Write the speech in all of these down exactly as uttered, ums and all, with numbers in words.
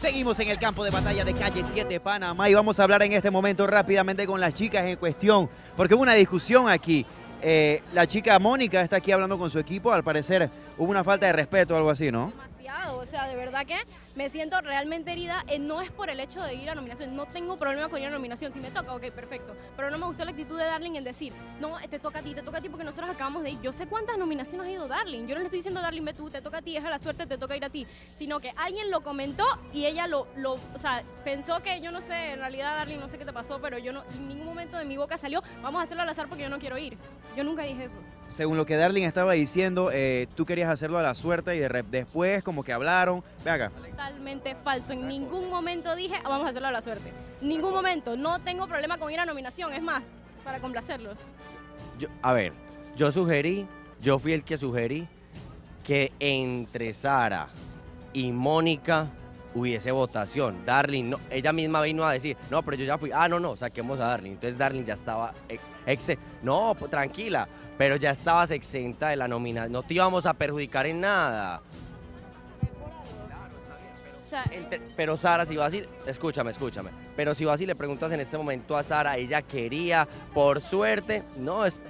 Seguimos en el campo de batalla de Calle siete, Panamá, y vamos a hablar en este momento rápidamente con las chicas en cuestión, porque hubo una discusión aquí. Eh, la chica Mónica está aquí hablando con su equipo, al parecer hubo una falta de respeto o algo así, ¿no? Demasiado, o sea, de verdad que me siento realmente herida. Eh, no es por el hecho de ir a nominación, no tengo problema con ir a nominación. Si me toca, ok, perfecto. Pero no me gustó la actitud de Darling en decir, no, te toca a ti, te toca a ti porque nosotros acabamos de ir. Yo sé cuántas nominaciones ha ido Darling. Yo no le estoy diciendo, Darling, ve tú, te toca a ti, es a la suerte, te toca ir a ti. Sino que alguien lo comentó y ella lo, lo, o sea, pensó que yo no sé, en realidad, Darling, no sé qué te pasó, pero yo no, en ningún momento de mi boca salió, vamos a hacerlo al azar porque yo no quiero ir. Yo nunca dije eso. Según lo que Darling estaba diciendo, eh, tú querías hacerlo a la suerte y de rep después como que hablaron. Ve acá. Totalmente falso. En ningún momento dije, "Ah, vamos a hacerlo a la suerte". Ningún momento. No tengo problema con ir a nominación. Es más, para complacerlos. Yo, a ver, yo sugerí, yo fui el que sugerí que entre Sara y Mónica hubiese votación. Darling, no, ella misma vino a decir, no, pero yo ya fui, ah, no, no, saquemos a Darling. Entonces Darling ya estaba, ex, no, pues, tranquila, pero ya estabas exenta de la nominación, no te íbamos a perjudicar en nada. O sea, Entre, pero Sara, si vas a ir, escúchame, escúchame, pero si vas y le preguntas en este momento a Sara, ella quería, por suerte, no, es...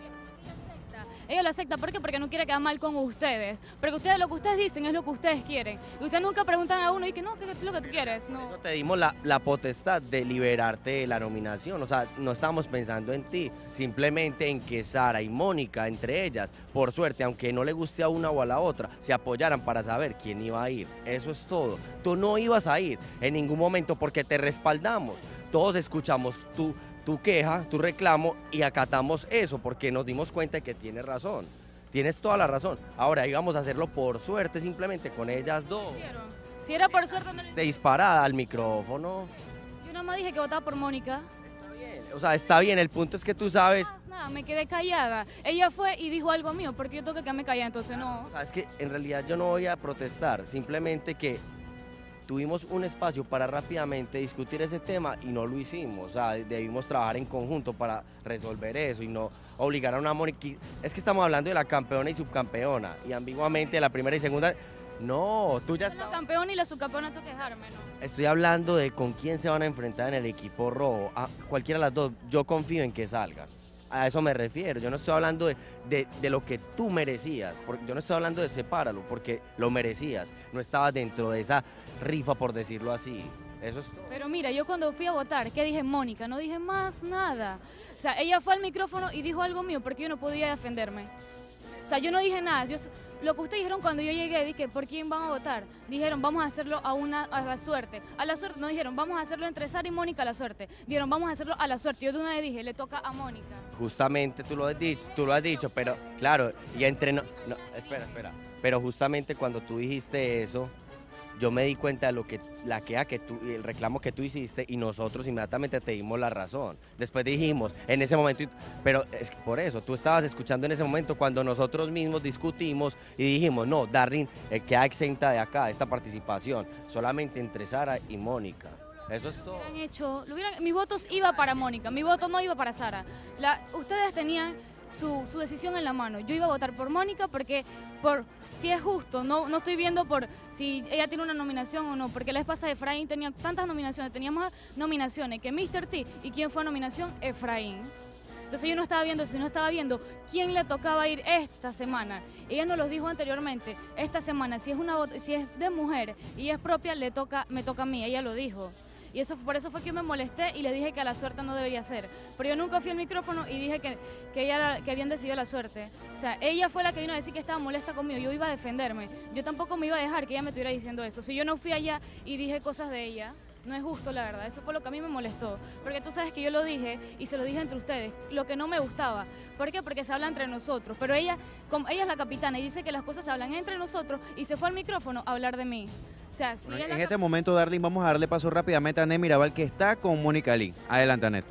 Ella lo acepta, ¿por qué? Porque no quiere quedar mal con ustedes. Porque ustedes lo que ustedes dicen es lo que ustedes quieren. Y ustedes nunca preguntan a uno y que no, ¿qué es lo que tú quieres? No. Por eso te dimos la, la potestad de liberarte de la nominación. O sea, no estamos pensando en ti, simplemente en que Sara y Mónica, entre ellas, por suerte, aunque no le guste a una o a la otra, se apoyaran para saber quién iba a ir. Eso es todo. Tú no ibas a ir en ningún momento porque te respaldamos. Todos escuchamos tu, tu queja, tu reclamo y acatamos eso porque nos dimos cuenta de que tienes razón. Tienes toda la razón. Ahora íbamos a hacerlo por suerte simplemente con ellas dos. Si era por suerte, no le... De disparada al micrófono. Yo nada más dije que votaba por Mónica. Está bien. O sea, está bien. El punto es que tú sabes... Más nada, me quedé callada. Ella fue y dijo algo mío, porque yo tengo que quedarme callada, entonces no. O sea, es que en realidad yo no voy a protestar. Simplemente que tuvimos un espacio para rápidamente discutir ese tema y no lo hicimos. O sea, debimos trabajar en conjunto para resolver eso y no obligar a una Mónica. Es que estamos hablando de la campeona y subcampeona y ambiguamente la primera y segunda. No, tú ya estás. La campeona y la subcampeona tengo que dejarme, ¿no? Estoy hablando de con quién se van a enfrentar en el equipo rojo. A cualquiera de las dos. Yo confío en que salgan. A eso me refiero. Yo no estoy hablando de, de, de lo que tú merecías. Porque yo no estoy hablando de sepáralo porque lo merecías. No estabas dentro de esa rifa, por decirlo así. Eso es todo. Pero mira, yo cuando fui a votar, ¿qué dije? Mónica, no dije más nada. O sea, ella fue al micrófono y dijo algo mío porque yo no podía defenderme. O sea, yo no dije nada. Yo, lo que ustedes dijeron cuando yo llegué, dije, ¿por quién van a votar? Dijeron, vamos a hacerlo a, una, a la suerte. A la suerte, no dijeron, vamos a hacerlo entre Sara y Mónica a la suerte. Dijeron, vamos a hacerlo a la suerte. Yo de una vez dije, le toca a Mónica. Justamente tú lo has dicho, tú lo has dicho, pero claro, y entre... No, no, espera, espera. Pero justamente cuando tú dijiste eso, yo me di cuenta de lo que la queja que tú, el reclamo que tú hiciste y nosotros inmediatamente te dimos la razón. Después dijimos, en ese momento, pero es que por eso, tú estabas escuchando en ese momento cuando nosotros mismos discutimos y dijimos, no, Darling eh, queda exenta de acá, de esta participación, solamente entre Sara y Mónica. Eso es todo. Hubieran hecho, lo hubieran, mis votos iba para Mónica, mi voto no iba para Sara. La, ustedes tenían su, su decisión en la mano. Yo iba a votar por Mónica porque, por si es justo, no, no estoy viendo por si ella tiene una nominación o no, porque la vez pasada Efraín tenía tantas nominaciones, tenía más nominaciones que míster T. ¿Y quién fue a nominación? Efraín. Entonces yo no estaba viendo eso, no estaba viendo quién le tocaba ir esta semana. Ella nos lo dijo anteriormente, esta semana, si es, una, si es de mujer y es propia, le toca, me toca a mí, ella lo dijo. Y eso, por eso fue que yo me molesté y le dije que a la suerte no debería ser. Pero yo nunca fui al micrófono y dije que, que, ella, que habían decidido la suerte. O sea, ella fue la que vino a decir que estaba molesta conmigo, yo iba a defenderme. Yo tampoco me iba a dejar que ella me estuviera diciendo eso. Si yo no fui allá y dije cosas de ella, no es justo, la verdad. Eso fue lo que a mí me molestó. Porque tú sabes que yo lo dije y se lo dije entre ustedes, lo que no me gustaba. ¿Por qué? Porque se habla entre nosotros. Pero ella, como ella es la capitana y dice que las cosas se hablan entre nosotros y se fue al micrófono a hablar de mí. O sea, si Bueno, ella en la... este momento, Darling, vamos a darle paso rápidamente a Anet Mirabal, que está con Mónica Lee. Adelante, Anet.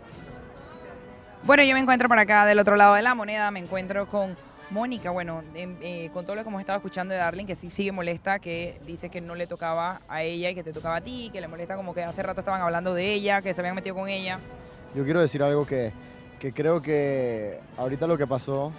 Bueno, yo me encuentro por acá del otro lado de la moneda, me encuentro con Mónica, bueno, eh, eh, con todo lo que hemos estado escuchando de Darling, que sí sigue molesta, que dice que no le tocaba a ella y que te tocaba a ti, que le molesta como que hace rato estaban hablando de ella, que se habían metido con ella. Yo quiero decir algo que, que creo que ahorita lo que pasó,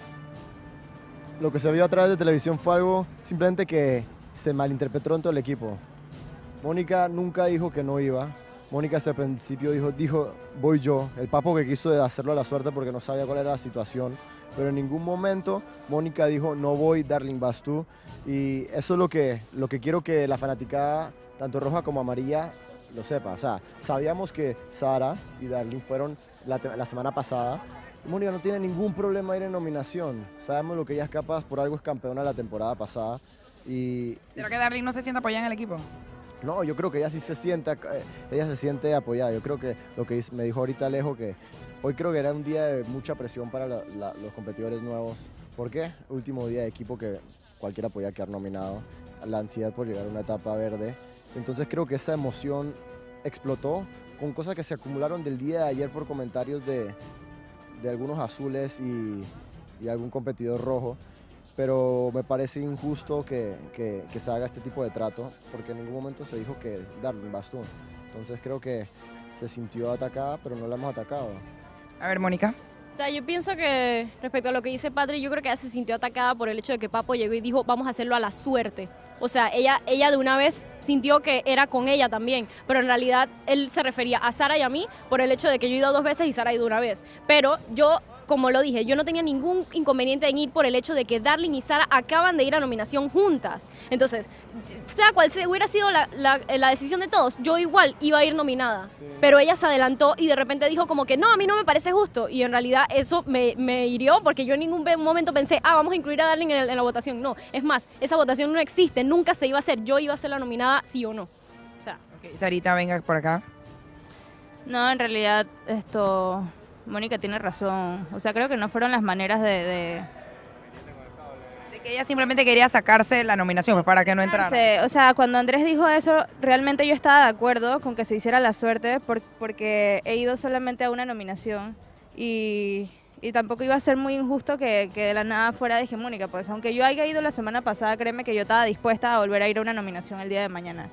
lo que se vio a través de televisión fue algo simplemente que se malinterpretó en todo el equipo. Mónica nunca dijo que no iba. Mónica desde el principio dijo, dijo, voy yo. El papo que quiso hacerlo a la suerte porque no sabía cuál era la situación. Pero en ningún momento Mónica dijo, no voy, Darling, vas tú. Y eso es lo que, lo que quiero que la fanaticada, tanto roja como amarilla, lo sepa. O sea, sabíamos que Sara y Darling fueron la, la semana pasada. Mónica no tiene ningún problema ir en nominación. Sabemos lo que ella es capaz, por algo es campeona la temporada pasada. Y, ¿Será que Darling no se siente apoyada en el equipo? No, yo creo que ella sí se siente, eh, ella se siente apoyada. Yo creo que lo que me dijo ahorita Alejo, que hoy creo que era un día de mucha presión para la, la, los competidores nuevos. ¿Por qué? Último día de equipo que cualquiera podía quedar nominado. La ansiedad por llegar a una etapa verde. Entonces creo que esa emoción explotó con cosas que se acumularon del día de ayer por comentarios de, de algunos azules y, y algún competidor rojo. Pero me parece injusto que, que, que se haga este tipo de trato, porque en ningún momento se dijo que Darling, vas tú. Entonces creo que se sintió atacada, pero no la hemos atacado. A ver, Mónica. O sea, yo pienso que respecto a lo que dice Patri, yo creo que ella se sintió atacada por el hecho de que Papo llegó y dijo, vamos a hacerlo a la suerte. O sea, ella, ella de una vez sintió que era con ella también, pero en realidad él se refería a Sara y a mí por el hecho de que yo he ido dos veces y Sara ha ido una vez. Pero yo, como lo dije, yo no tenía ningún inconveniente en ir por el hecho de que Darling y Sara acaban de ir a nominación juntas. Entonces, sea cual sea, hubiera sido la, la, la decisión de todos, yo igual iba a ir nominada. Sí. Pero ella se adelantó y de repente dijo como que no, a mí no me parece justo. Y en realidad eso me, me hirió porque yo en ningún momento pensé, ah, vamos a incluir a Darling en, el, en la votación. No, es más, esa votación no existe, nunca se iba a hacer. Yo iba a ser la nominada sí o no. O sea. Okay, Sarita, venga por acá. No, en realidad esto... Mónica tiene razón, o sea, creo que no fueron las maneras de... de... de que ella simplemente quería sacarse la nominación, pues para que no entrara. O sea, cuando Andrés dijo eso, realmente yo estaba de acuerdo con que se hiciera la suerte, por, porque he ido solamente a una nominación y, y tampoco iba a ser muy injusto que, que de la nada fuera de hegemónica, pues aunque yo haya ido la semana pasada, créeme que yo estaba dispuesta a volver a ir a una nominación el día de mañana,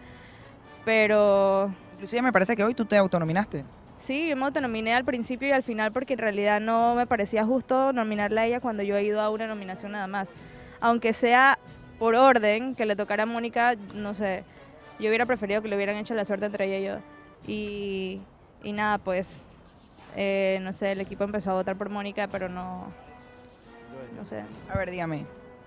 pero... Inclusive me parece que hoy tú te autonominaste. Sí, yo me autonominé al principio y al final porque en realidad no me parecía justo nominarla a ella cuando yo he ido a una nominación nada más. Aunque sea por orden que le tocara a Mónica, no sé, yo hubiera preferido que le hubieran hecho la suerte entre ella y yo. Y, y nada, pues, eh, no sé, el equipo empezó a votar por Mónica, pero no, no sé. A ver, dígame.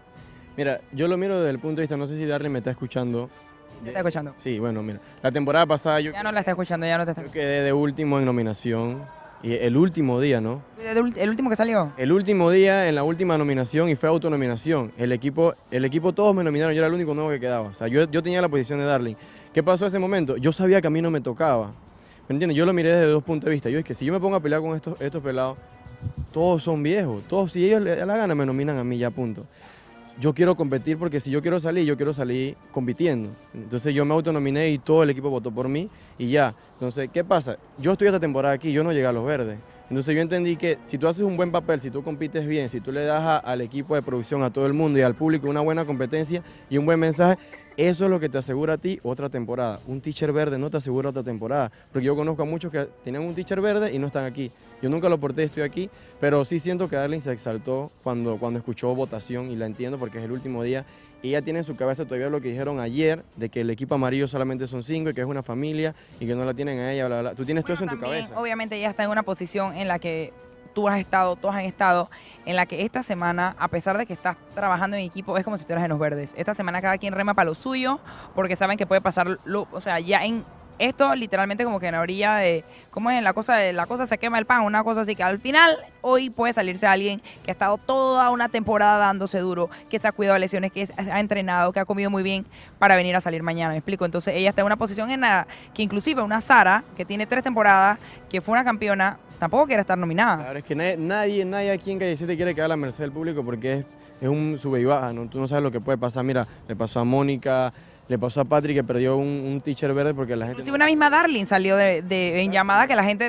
Mira, yo lo miro desde el punto de vista, no sé si Darling me está escuchando. ¿Me está escuchando? Sí, bueno, mira, la temporada pasada yo... Ya no la está escuchando, ya no te está escuchando. Yo quedé de último en nominación, y el último día, ¿no? ¿El último que salió? El último día en la última nominación y fue autonominación. El equipo, el equipo todos me nominaron, yo era el único nuevo que quedaba. O sea, yo, yo tenía la posición de Darling. ¿Qué pasó en ese momento? Yo sabía que a mí no me tocaba. ¿Me entiendes? Yo lo miré desde dos puntos de vista. Yo es que si yo me pongo a pelear con estos, estos pelados, todos son viejos. Todos, si ellos le da la gana, me nominan a mí ya, punto. Yo quiero competir porque si yo quiero salir, yo quiero salir compitiendo. Entonces yo me autonominé y todo el equipo votó por mí y ya. Entonces, ¿qué pasa? Yo estoy esta temporada aquí, yo no llegué a Los Verdes. Entonces yo entendí que si tú haces un buen papel, si tú compites bien, si tú le das a, al equipo de producción, a todo el mundo y al público una buena competencia y un buen mensaje, eso es lo que te asegura a ti otra temporada. Un teacher verde no te asegura otra temporada, porque yo conozco a muchos que tienen un teacher verde y no están aquí. Yo nunca lo porté, estoy aquí, pero sí siento que Darling se exaltó cuando, cuando escuchó votación y la entiendo porque es el último día. Y ella tiene en su cabeza todavía lo que dijeron ayer, de que el equipo amarillo solamente son cinco y que es una familia y que no la tienen a ella, bla, bla, bla. Tú tienes bueno, todo eso en también, tu cabeza. Obviamente ella está en una posición en la que tú has estado, todos han estado, en la que esta semana, a pesar de que estás trabajando en equipo, es como si estuvieras en Los Verdes. Esta semana cada quien rema para lo suyo, porque saben que puede pasar, lo, o sea, ya en esto literalmente como que en la orilla de, ¿cómo es? La cosa, de, la cosa se quema el pan, una cosa así que al final hoy puede salirse alguien que ha estado toda una temporada dándose duro, que se ha cuidado de lesiones, que ha entrenado, que ha comido muy bien para venir a salir mañana, ¿me explico? Entonces ella está en una posición en la que inclusive una Sara, que tiene tres temporadas, que fue una campeona, tampoco quiere estar nominada. Claro, es que nadie, nadie, nadie aquí en Calle siete quiere quedar a la merced del público porque es, es un sube y baja, ¿no? Tú no sabes lo que puede pasar. Mira, le pasó a Mónica, le pasó a Patrick que perdió un, un teacher verde porque la gente... Inclusive una misma Darling salió de, de, en llamada que la gente...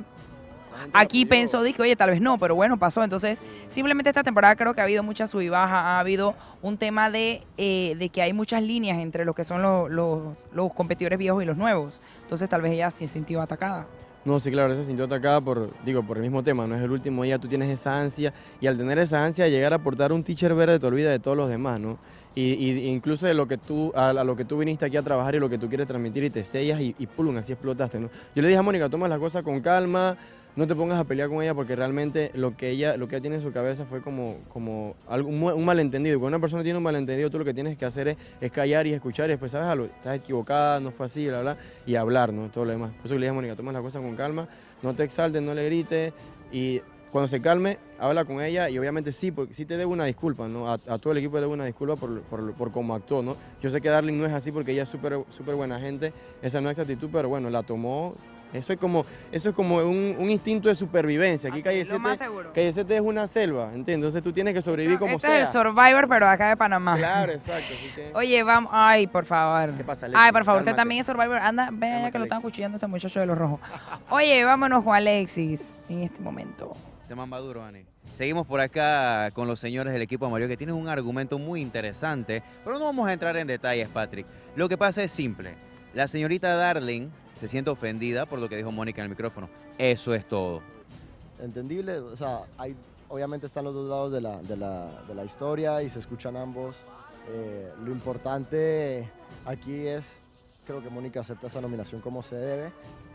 Aquí pensó, dije, oye, tal vez no, pero bueno, pasó. Entonces, simplemente esta temporada creo que ha habido mucha sub y baja, ha habido un tema de, eh, de que hay muchas líneas entre lo que son los, los, los competidores viejos y los nuevos. Entonces, tal vez ella se sintió atacada. No, sí, claro, ella se sintió atacada por, digo, por el mismo tema, no es el último día, tú tienes esa ansia, y al tener esa ansia, llegar a aportar un teacher verde te olvida de todos los demás, ¿no? Y, y incluso de lo que tú, a, a lo que tú viniste aquí a trabajar y lo que tú quieres transmitir y te sellas y, y pulum, así explotaste, ¿no? Yo le dije a Mónica, toma las cosas con calma, no te pongas a pelear con ella porque realmente lo que ella, lo que ella tiene en su cabeza fue como, como algo, un, un malentendido. Cuando una persona tiene un malentendido, tú lo que tienes que hacer es, es callar y escuchar y después, ¿sabes algo? Estás equivocada, no fue así, bla, bla, y hablar, ¿no? Todo lo demás. Por eso le dije a Mónica, toma las cosas con calma, no te exaltes, no le grites y cuando se calme, habla con ella y obviamente sí, porque sí te debo una disculpa, ¿no? A, a todo el equipo le debo una disculpa por, por, por cómo actuó, ¿no? Yo sé que Darling no es así porque ella es súper súper buena gente, esa no es actitud, pero bueno, la tomó. Eso es como, eso es como un, un instinto de supervivencia. Aquí Calle Lo más siete, seguro. Calle siete es una selva, ¿entiendes? Entonces tú tienes que sobrevivir como este sea. es el Survivor, pero acá de Panamá. Claro, exacto. Así que... Oye, vamos. Ay, por favor. ¿Qué pasa, Alexis? Ay, por favor, usted Cálmate. también es Survivor. Anda, ve Cálmate, que lo están Alexis. cuchillando ese muchacho de los rojos. Oye, vámonos con Alexis en este momento. Se mamba duro, Ani. Seguimos por acá con los señores del equipo amarillo que tienen un argumento muy interesante, pero no vamos a entrar en detalles, Patrick. Lo que pasa es simple. La señorita Darling se siente ofendida por lo que dijo Mónica en el micrófono. Eso es todo. Entendible, o sea, hay, obviamente están los dos lados de la, de la, de la historia y se escuchan ambos. Eh, lo importante aquí es, creo que Mónica acepta esa nominación como se debe.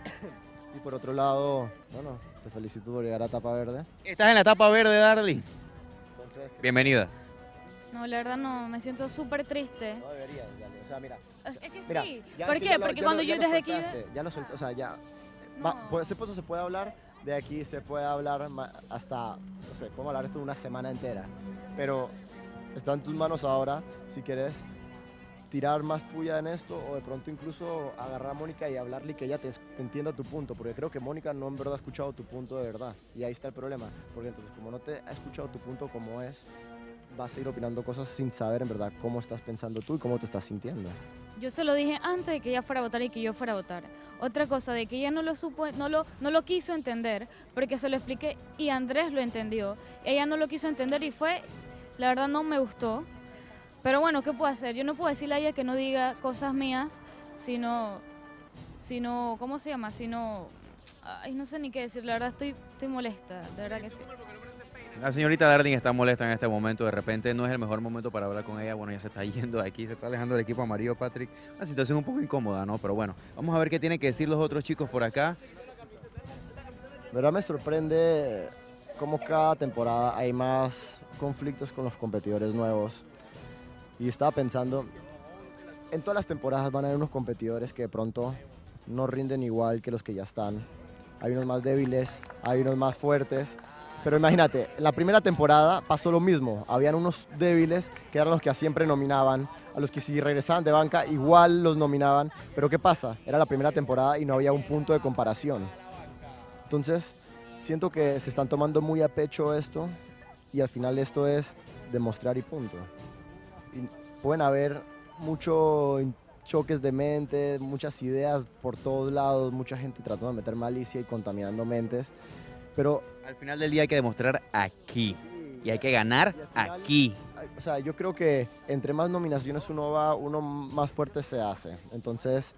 Y por otro lado, bueno, te felicito por llegar a Tapa Verde. ¿Estás en la etapa verde, Darling? Entonces, Bienvenida. No, la verdad no, me siento súper triste. no deberías, dale. O sea, mira, Es es que mira, sí. ya ¿Por es que qué? ya lo- Porque ya cuando lo- yo, ya lo desde que yo... soltaste, ya lo soltaste, o sea, ya, No. va, pues, ese punto se puede hablar de aquí, se puede hablar ma- hasta, no sé, podemos hablar esto una semana entera, pero está en tus manos ahora si quieres tirar más puya en esto o de pronto incluso agarrar a Mónica y hablarle y que ella te, es- te entienda tu punto, porque creo que Mónica no en verdad ha escuchado tu punto de verdad y ahí está el problema, porque entonces como no te ha escuchado tu punto como es, vas a ir opinando cosas sin saber en verdad cómo estás pensando tú y cómo te estás sintiendo. Yo se lo dije antes de que ella fuera a votar y que yo fuera a votar. Otra cosa, de que ella no lo supo, no lo, no lo quiso entender, porque se lo expliqué y Andrés lo entendió. Ella no lo quiso entender y fue, la verdad no me gustó. Pero bueno, ¿qué puedo hacer? Yo no puedo decirle a ella que no diga cosas mías, sino, sino, ¿cómo se llama? Sino, ay, no sé ni qué decir, la verdad estoy, estoy molesta, de verdad que sí. La señorita Darling está molesta en este momento, de repente no es el mejor momento para hablar con ella, bueno, ya se está yendo de aquí, se está alejando del equipo amarillo, Patrick. Una situación un poco incómoda, ¿no? Pero bueno, vamos a ver qué tienen que decir los otros chicos por acá. ¿Verdad? Me sorprende cómo cada temporada hay más conflictos con los competidores nuevos. Y estaba pensando, en todas las temporadas van a haber unos competidores que de pronto no rinden igual que los que ya están. Hay unos más débiles, hay unos más fuertes. Pero imagínate, en la primera temporada pasó lo mismo. Habían unos débiles que eran los que siempre nominaban, a los que si regresaban de banca igual los nominaban. Pero ¿qué pasa? Era la primera temporada y no había un punto de comparación. Entonces, siento que se están tomando muy a pecho esto y al final esto es demostrar y punto. Y pueden haber muchos choques de mente, muchas ideas por todos lados, mucha gente tratando de meter malicia y contaminando mentes, pero Al final del día hay que demostrar aquí y hay que ganar y al final, aquí. o sea, yo creo que entre más nominaciones uno va, uno más fuerte se hace. Entonces,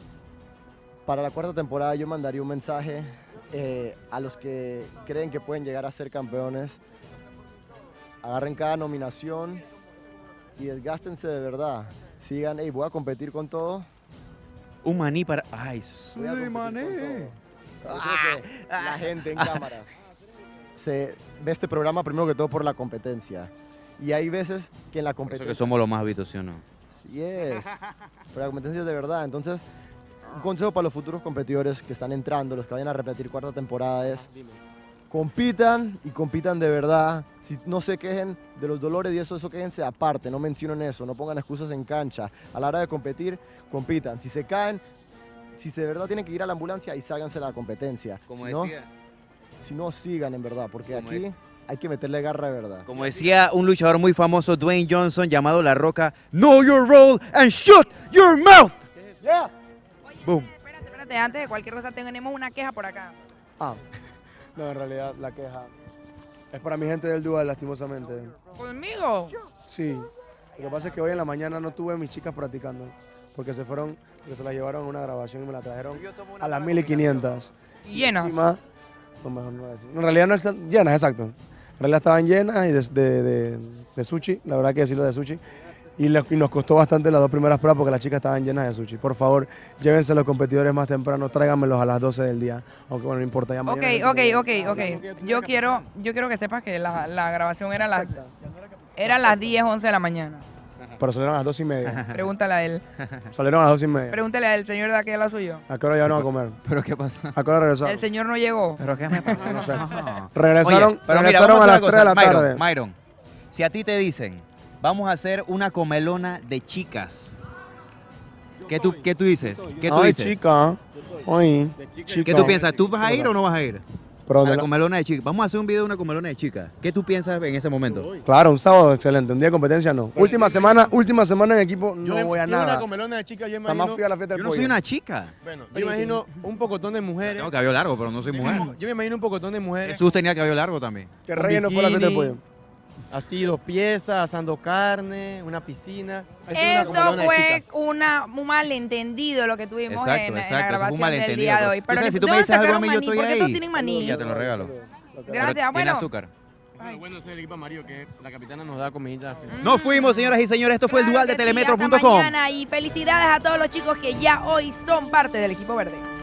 para la cuarta temporada yo mandaría un mensaje eh, a los que creen que pueden llegar a ser campeones. Agarren cada nominación y desgástense de verdad. Sigan, hey, voy a competir con todo. Un maní para... Ay, Voy a sí, competir maní. con todo. Yo creo que la gente en cámaras se ve este programa primero que todo por la competencia. Y hay veces que en la Por eso competencia... que somos los más vistos, ¿sí o no? Sí es, pero la competencia es de verdad. Entonces, un consejo para los futuros competidores que están entrando, los que vayan a repetir cuarta temporada es compitan y compitan de verdad. Si no se quejen de los dolores y eso, eso quéjense aparte, no mencionen eso, no pongan excusas en cancha. A la hora de competir, compitan. Si se caen, si de verdad tienen que ir a la ambulancia, y sálganse de la competencia. Como si, no, decía, si no, sigan en verdad, porque Como aquí es- hay que meterle garra de verdad. como decía un luchador muy famoso, Dwayne Johnson, llamado La Roca, know your role and shut your mouth. Yeah. Boom. Espérate, espérate, antes de cualquier cosa tenemos una queja por acá. Ah, no, en realidad la queja es para mi gente del Dual, lastimosamente. ¿Conmigo? Sí, lo que pasa es que hoy en la mañana no tuve a mis chicas practicando. porque se fueron, porque se la llevaron a una grabación y me la trajeron a las mil y quinientas. Llenas. Encima, no, mejor no decir. En realidad no están llenas, exacto. En realidad estaban llenas y de, de, de, de sushi, la verdad que decirlo de sushi. Y, le, y nos costó bastante las dos primeras pruebas porque las chicas estaban llenas de sushi. Por favor, llévense a los competidores más temprano, tráiganmelos a las doce del día. Aunque bueno, no importa. Ya Ok, mañana ok, tengo- ok, ok. Yo quiero, yo quiero que sepas que la, la grabación era a las, era a las diez, once de la mañana. Pero salieron a las dos y media. Pregúntale a él. Salieron a las dos y media. Pregúntale al señor de aquel a suyo. ¿A qué hora llegaron a comer? ¿Pero qué pasó? ¿A qué hora regresaron? El señor no llegó. ¿Pero qué me pasó? Regresaron, Oye, pero mira, regresaron vamos a a las hacer una tres de la cosa. tarde. Myron, Myron, si a ti te dicen, vamos a hacer una comelona de chicas, ¿qué tú, qué tú dices? ¿Qué tú Ay, dices? chica. Ay, chica. ¿Qué tú piensas? ¿Tú vas a ir o no vas a ir? Pero A ¿dónde la la- comelona de chicas. Vamos a hacer un video de una comelona de chicas. ¿Qué tú piensas en ese momento? Claro, un sábado excelente. Un día de competencia no. Última semana, última semana en equipo no Yo voy a si es una nada. comelona de chicas, yo Nada más imagino, fui a la fiesta del Yo no pollo. soy una chica. bueno, yo imagino un pocotón de mujeres. Tengo cabello largo, pero no soy mujer. Yo me imagino un pocotón de mujeres. Jesús tenía cabello largo también. Que con relleno fue la fiesta del bikini, pollo. Así, dos piezas, asando carne, una piscina. Eso es una Eso comelona de fue chicas. una, un malentendido lo que tuvimos Exacto, en, en exacto, la eso fue un grabación del malentendido, día de pero- hoy. Tú Pero sabes, ni- si tú me deben dices algo sacar a mí, un yo maní, estoy porque ahí. todos tienen maní. Ya te lo regalo. Gracias, Tiene bueno. azúcar. Eso es lo bueno de ser el equipo amarillo, que la capitana nos da comidita al final. Nos fuimos, señoras y señores. Esto fue el Claro dual de que sí, telemetro hasta punto com. mañana y felicidades a todos los chicos que ya hoy son parte del equipo verde.